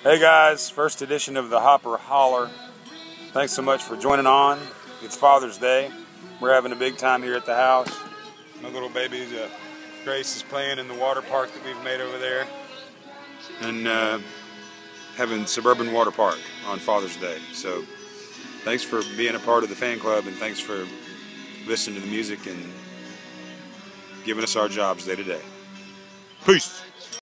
Hey guys, first edition of the Hopper Hollar. Thanks so much for joining on. It's Father's Day. We're having a big time here at the house. My little baby, Grace, is playing in the water park that we've made over there. And having suburban water park on Father's Day. So thanks for being a part of the fan club, and thanks for listening to the music and giving us our jobs day to day. Peace.